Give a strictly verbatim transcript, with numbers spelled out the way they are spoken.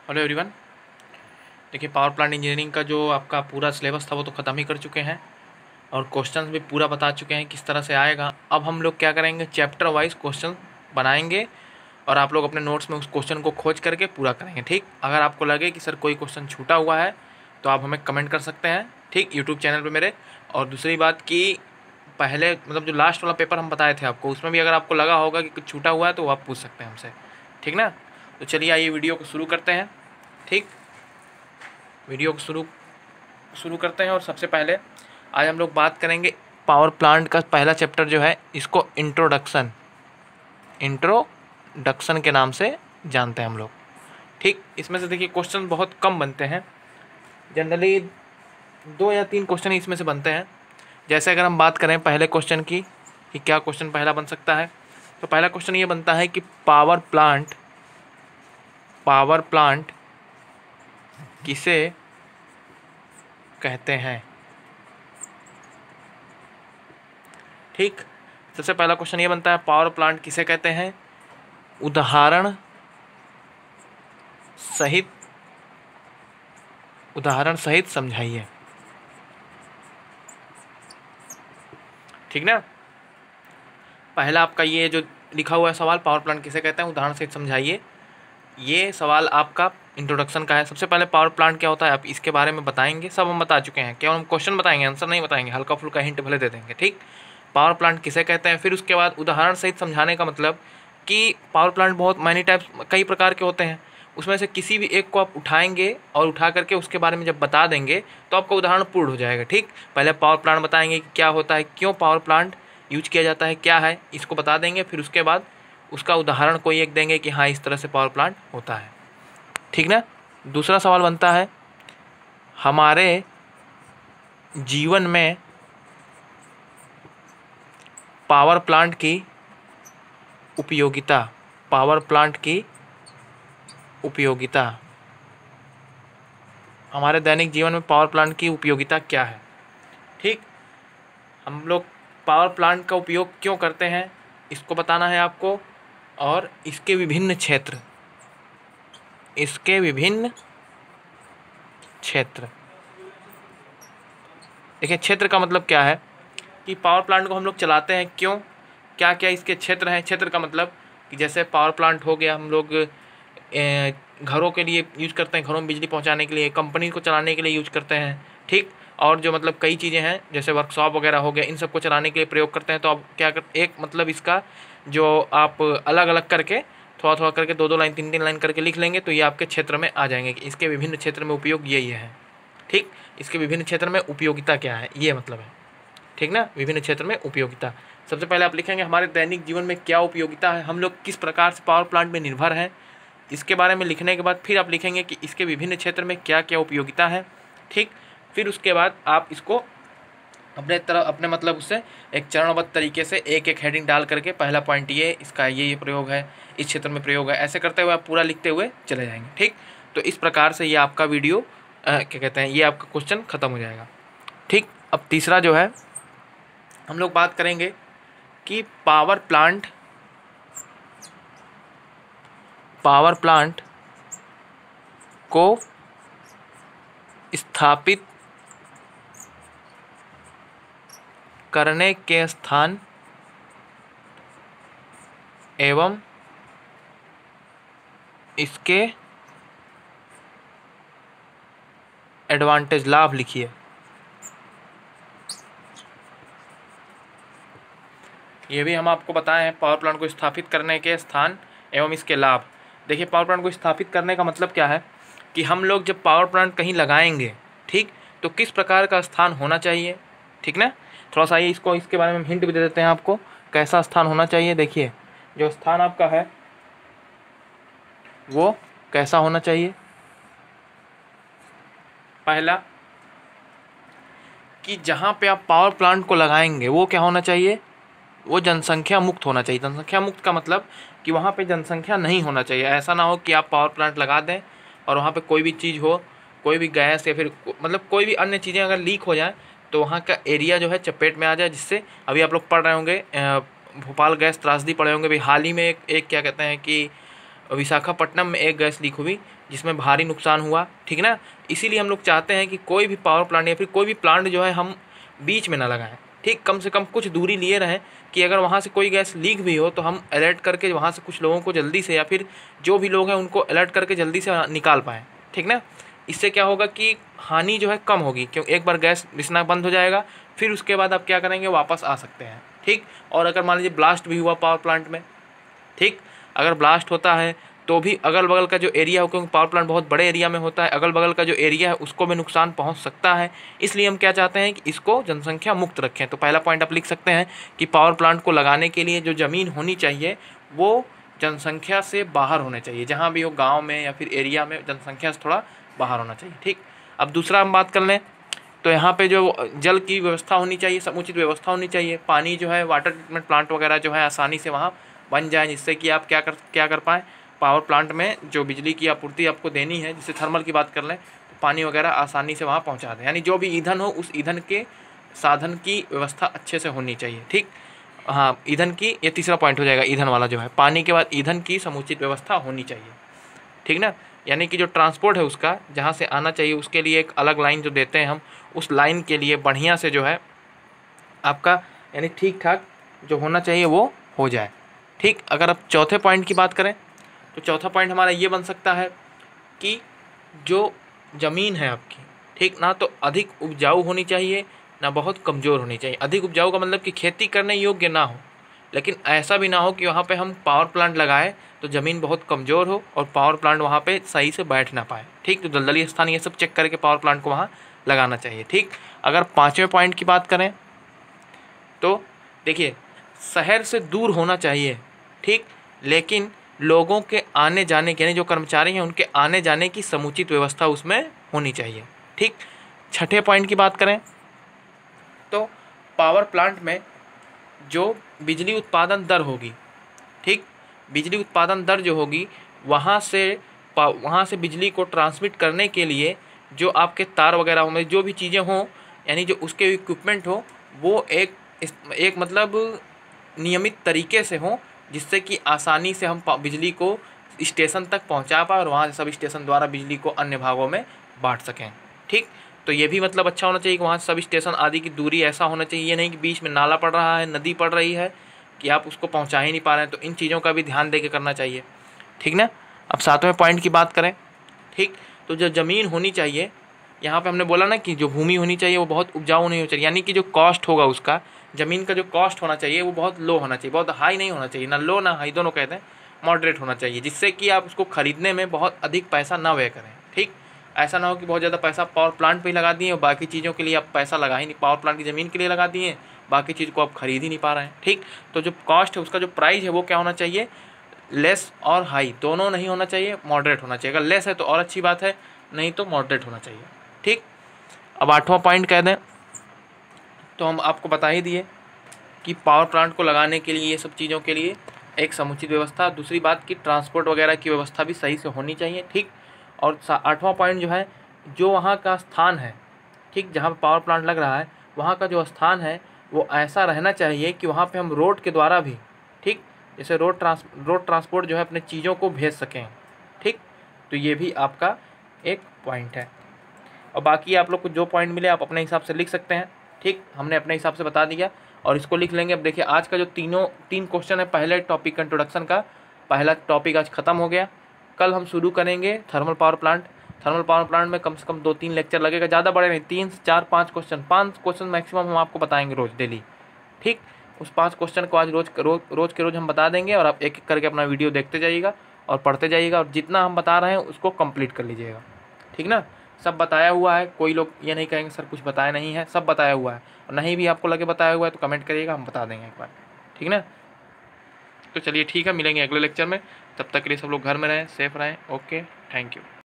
Hello everyone. देखिए, power plant engineering का जो आपका पूरा सिलेबस था वो तो ख़त्म ही कर चुके हैं और क्वेश्चंस भी पूरा बता चुके हैं किस तरह से आएगा। अब हम लोग क्या करेंगे, चैप्टर वाइज क्वेश्चन बनाएंगे और आप लोग अपने नोट्स में उस क्वेश्चन को खोज करके पूरा करेंगे। ठीक, अगर आपको लगे कि सर कोई क्वेश्चन छूटा हुआ है तो आप हमें कमेंट कर सकते हैं, ठीक, यूट्यूब चैनल पर मेरे। और दूसरी बात कि पहले मतलब जो लास्ट वाला पेपर हम बताए थे आपको, उसमें भी अगर आपको लगा होगा कि कुछ छूटा हुआ है तो आप पूछ सकते हैं हमसे, ठीक ना। तो चलिए आइए वीडियो को शुरू करते हैं। ठीक, वीडियो को शुरू शुरू करते हैं और सबसे पहले आज हम लोग बात करेंगे पावर प्लांट का पहला चैप्टर जो है, इसको इंट्रोडक्शन इंट्रोडक्शन के नाम से जानते हैं हम लोग। ठीक, इसमें से देखिए क्वेश्चन बहुत कम बनते हैं, जनरली दो या तीन क्वेश्चन इसमें से बनते हैं। जैसे अगर हम बात करें पहले क्वेश्चन की कि क्या क्वेश्चन पहला बन सकता है, तो पहला क्वेश्चन ये बनता है कि पावर प्लांट पावर प्लांट किसे कहते हैं। ठीक, सबसे पहला क्वेश्चन ये बनता है पावर प्लांट किसे कहते हैं, उदाहरण सहित उदाहरण सहित समझाइए। ठीक ना, पहला आपका ये जो लिखा हुआ है सवाल, पावर प्लांट किसे कहते हैं उदाहरण सहित समझाइए, ये सवाल आपका इंट्रोडक्शन का है। सबसे पहले पावर प्लांट क्या होता है आप इसके बारे में बताएंगे, सब हम बता चुके हैं, केवल हम क्वेश्चन बताएंगे, आंसर नहीं बताएंगे, हल्का फुल्का हिंट भले दे देंगे। ठीक, पावर प्लांट किसे कहते हैं, फिर उसके बाद उदाहरण सहित समझाने का मतलब कि पावर प्लांट बहुत मैनी टाइप्स कई प्रकार के होते हैं, उसमें से किसी भी एक को आप उठाएंगे और उठा करके उसके बारे में जब बता देंगे तो आपका उदाहरण पूर्ण हो जाएगा। ठीक, पहले पावर प्लांट बताएंगे कि क्या होता है, क्यों पावर प्लांट यूज किया जाता है, क्या है, इसको बता देंगे, फिर उसके बाद उसका उदाहरण कोई एक देंगे कि हाँ इस तरह से पावर प्लांट होता है। ठीक ना, दूसरा सवाल बनता है हमारे जीवन में पावर प्लांट की उपयोगिता पावर प्लांट की उपयोगिता हमारे दैनिक जीवन में पावर प्लांट की उपयोगिता क्या है। ठीक, हम लोग पावर प्लांट का उपयोग क्यों करते हैं इसको बताना है आपको, और इसके विभिन्न क्षेत्र इसके विभिन्न क्षेत्र देखिए, क्षेत्र का मतलब क्या है कि पावर प्लांट को हम लोग चलाते हैं क्यों, क्या क्या इसके क्षेत्र हैं। क्षेत्र का मतलब कि जैसे पावर प्लांट हो गया, हम लोग घरों के लिए यूज करते हैं, घरों में बिजली पहुंचाने के लिए, कंपनी को चलाने के लिए यूज करते हैं। ठीक, और जो मतलब कई चीज़ें हैं जैसे वर्कशॉप वगैरह हो गया, इन सब को चलाने के लिए प्रयोग करते हैं। तो अब क्या कर एक मतलब इसका जो आप अलग अलग करके थोड़ा थोड़ा करके दो दो लाइन तीन तीन लाइन करके लिख लेंगे तो ये आपके क्षेत्र में आ जाएंगे कि इसके विभिन्न क्षेत्र में उपयोग यही है। ठीक, इसके विभिन्न क्षेत्र में उपयोगिता क्या है, ये मतलब है। ठीक ना, विभिन्न क्षेत्र में उपयोगिता। सबसे पहले आप लिखेंगे हमारे दैनिक जीवन में क्या उपयोगिता है, हम लोग किस प्रकार से पावर प्लांट में निर्भर हैं, इसके बारे में लिखने के बाद फिर आप लिखेंगे कि इसके विभिन्न क्षेत्र में क्या क्या उपयोगिता है। ठीक, फिर उसके बाद आप इसको अपने तरह अपने मतलब उससे एक चरणबद्ध तरीके से एक एक हेडिंग डाल करके पहला पॉइंट ये, इसका ये ये प्रयोग है, इस क्षेत्र में प्रयोग है, ऐसे करते हुए आप पूरा लिखते हुए चले जाएंगे। ठीक, तो इस प्रकार से ये आपका वीडियो आ, क्या कहते हैं, ये आपका क्वेश्चन ख़त्म हो जाएगा। ठीक, अब तीसरा जो है हम लोग बात करेंगे कि पावर प्लांट पावर प्लांट को स्थापित करने के स्थान एवं इसके एडवांटेज लाभ लिखिए। ये भी हम आपको बताए हैं पावर प्लांट को स्थापित करने के स्थान एवं इसके लाभ। देखिए, पावर प्लांट को स्थापित करने का मतलब क्या है कि हम लोग जब पावर प्लांट कहीं लगाएंगे, ठीक, तो किस प्रकार का स्थान होना चाहिए। ठीक ना, थोड़ा सा ये इसको इसके बारे में हिंट भी दे देते हैं आपको, कैसा स्थान होना चाहिए। देखिए, जो स्थान आपका है वो कैसा होना चाहिए। पहला कि जहाँ पे आप पावर प्लांट को लगाएंगे वो क्या होना चाहिए, वो जनसंख्या मुक्त होना चाहिए। जनसंख्या मुक्त का मतलब कि वहाँ पे जनसंख्या नहीं होना चाहिए। ऐसा ना हो कि आप पावर प्लांट लगा दें और वहाँ पे कोई भी चीज़ हो, कोई भी गैस या फिर मतलब कोई भी अन्य चीज़ें अगर लीक हो जाए तो वहाँ का एरिया जो है चपेट में आ जाए, जिससे अभी आप लोग पढ़ रहे होंगे भोपाल गैस त्रासदी पड़े होंगे। अभी हाल ही में एक, एक क्या कहते हैं कि विशाखापट्टनम में एक गैस लीक हुई जिसमें भारी नुकसान हुआ, ठीक ना। इसीलिए हम लोग चाहते हैं कि कोई भी पावर प्लांट या फिर कोई भी प्लांट जो है हम बीच में ना लगाएं, ठीक। कम से कम कुछ दूरी लिए रहें कि अगर वहाँ से कोई गैस लीक भी हो तो हम अलर्ट करके वहाँ से कुछ लोगों को जल्दी से या फिर जो भी लोग हैं उनको अलर्ट करके जल्दी से निकाल पाएँ, ठीक ना। इससे क्या होगा कि हानि जो है कम होगी, क्योंकि एक बार गैस रिसना बंद हो जाएगा फिर उसके बाद आप क्या करेंगे, वापस आ सकते हैं, ठीक। और अगर मान लीजिए ब्लास्ट भी हुआ पावर प्लांट में, ठीक, अगर ब्लास्ट होता है तो भी अगल बगल का जो एरिया हो, क्योंकि पावर प्लांट बहुत बड़े एरिया में होता है, अगल बगल का जो एरिया है उसको भी नुकसान पहुंच सकता है। इसलिए हम क्या चाहते हैं कि इसको जनसंख्या मुक्त रखें। तो पहला पॉइंट आप लिख सकते हैं कि पावर प्लांट को लगाने के लिए जो ज़मीन होनी चाहिए वो जनसंख्या से बाहर होने चाहिए, जहाँ भी हो, गाँव में या फिर एरिया में जनसंख्या से थोड़ा बाहर होना चाहिए, ठीक। अब दूसरा हम बात कर लें तो यहाँ पे जो जल की व्यवस्था होनी चाहिए, समुचित व्यवस्था होनी चाहिए। पानी जो है, वाटर ट्रीटमेंट प्लांट वगैरह जो है आसानी से वहाँ बन जाए, जिससे कि आप क्या कर क्या कर पाएँ, पावर प्लांट में जो बिजली की आपूर्ति आपको देनी है, जैसे थर्मल की बात कर लें तो पानी वगैरह आसानी से वहाँ पहुँचा दें। यानी जो भी ईंधन हो उस ईंधन के साधन की व्यवस्था अच्छे से होनी चाहिए, ठीक। हाँ, ईंधन की, ये तीसरा पॉइंट हो जाएगा ईंधन वाला जो है। पानी के बाद ईंधन की समुचित व्यवस्था होनी चाहिए, ठीक ना। यानी कि जो ट्रांसपोर्ट है उसका जहाँ से आना चाहिए उसके लिए एक अलग लाइन जो देते हैं हम, उस लाइन के लिए बढ़िया से जो है आपका यानी ठीक ठाक जो होना चाहिए वो हो जाए, ठीक। अगर आप चौथे पॉइंट की बात करें तो चौथा पॉइंट हमारा ये बन सकता है कि जो ज़मीन है आपकी, ठीक ना, तो अधिक उपजाऊ होनी चाहिए ना बहुत कमज़ोर होनी चाहिए। अधिक उपजाऊ का मतलब कि खेती करने योग्य ना हो, लेकिन ऐसा भी ना हो कि वहाँ पे हम पावर प्लांट लगाएं तो ज़मीन बहुत कमज़ोर हो और पावर प्लांट वहाँ पे सही से बैठ ना पाए, ठीक। तो दलदली स्थान ये सब चेक करके पावर प्लांट को वहाँ लगाना चाहिए, ठीक। अगर पाँचवें पॉइंट की बात करें तो देखिए, शहर से दूर होना चाहिए, ठीक, लेकिन लोगों के आने जाने के, यानी जो कर्मचारी हैं उनके आने जाने की समुचित व्यवस्था उसमें होनी चाहिए, ठीक। छठे पॉइंट की बात करें तो पावर प्लांट में जो बिजली उत्पादन दर होगी, ठीक, बिजली उत्पादन दर जो होगी वहाँ से वहाँ से बिजली को ट्रांसमिट करने के लिए जो आपके तार वगैरह होंगे, जो भी चीज़ें हों, यानी जो उसके इक्विपमेंट हो वो एक एक मतलब नियमित तरीके से हों, जिससे कि आसानी से हम बिजली को स्टेशन तक पहुंचा पाए और वहाँ से सब स्टेशन द्वारा बिजली को अन्य भागों में बांट सकें, ठीक। तो ये भी मतलब अच्छा होना चाहिए कि वहाँ से सब स्टेशन आदि की दूरी ऐसा होना चाहिए, ये नहीं कि बीच में नाला पड़ रहा है, नदी पड़ रही है कि आप उसको पहुँचा ही नहीं पा रहे हैं। तो इन चीज़ों का भी ध्यान दे के करना चाहिए, ठीक ना। अब सातवें पॉइंट की बात करें, ठीक, तो जो ज़मीन होनी चाहिए, यहाँ पे हमने बोला ना कि जो भूमि होनी चाहिए वो बहुत उपजाऊ नहीं होनी चाहिए, यानी कि जो कॉस्ट होगा उसका, ज़मीन का जो कॉस्ट होना चाहिए वो बहुत लो होना चाहिए, बहुत हाई नहीं होना चाहिए, ना लो ना हाई, दोनों कहते हैं, मॉडरेट होना चाहिए, जिससे कि आप उसको ख़रीदने में बहुत अधिक पैसा ना व्यय करें, ठीक। ऐसा ना हो कि बहुत ज़्यादा पैसा पावर प्लांट पे ही लगा दिए और बाकी चीज़ों के लिए आप पैसा लगा ही नहीं, पावर प्लांट की ज़मीन के लिए लगा दिए, बाकी चीज़ को आप खरीद ही नहीं पा रहे हैं, ठीक। तो जो कॉस्ट है उसका जो प्राइस है वो क्या होना चाहिए, लेस और हाई दोनों नहीं होना चाहिए, मॉडरेट होना चाहिए। अगर लेस है तो और अच्छी बात है, नहीं तो मॉडरेट होना चाहिए, ठीक। अब आठवां पॉइंट कह दें तो हम आपको बता ही दिए कि पावर प्लांट को लगाने के लिए ये सब चीज़ों के लिए एक समुचित व्यवस्था, दूसरी बात कि ट्रांसपोर्ट वगैरह की व्यवस्था भी सही से होनी चाहिए, ठीक। और आठवां पॉइंट जो है, जो वहाँ का स्थान है, ठीक, जहाँ पर पावर प्लांट लग रहा है वहाँ का जो स्थान है वो ऐसा रहना चाहिए कि वहाँ पे हम रोड के द्वारा भी, ठीक, जैसे रोड ट्रांस रोड ट्रांसपोर्ट जो है अपने चीज़ों को भेज सकें, ठीक। तो ये भी आपका एक पॉइंट है। और बाकी आप लोग को जो पॉइंट मिले आप अपने हिसाब से लिख सकते हैं, ठीक। हमने अपने हिसाब से बता दिया और इसको लिख लेंगे। अब देखिए, आज का जो तीनों तीन क्वेश्चन है पहले टॉपिक का इंट्रोडक्शन का, पहला टॉपिक आज ख़त्म हो गया। कल हम शुरू करेंगे thermal power plant. Thermal power plant में कम से कम दो तीन लेक्चर लगेगा, ज़्यादा बड़े नहीं, तीन से चार पाँच क्वेश्चन, पाँच क्वेश्चन मैक्सिमम हम आपको बताएंगे रोज़ डेली, ठीक। उस पाँच क्वेश्चन को आज रोज रोज रोज़ के रोज़ हम बता देंगे और आप एक एक करके अपना वीडियो देखते जाइएगा और पढ़ते जाइएगा और जितना हम बता रहे हैं उसको कंप्लीट कर लीजिएगा, ठीक ना। सब बताया हुआ है, कोई लोग ये नहीं कहेंगे सर कुछ बताया नहीं है, सब बताया हुआ है। और नहीं भी आपको लगे बताया हुआ है तो कमेंट करिएगा, हम बता देंगे एक बार, ठीक ना। तो चलिए ठीक है, मिलेंगे अगले लेक्चर में, तब तक के लिए सब लोग घर में रहें, सेफ रहें। Okay, thank you.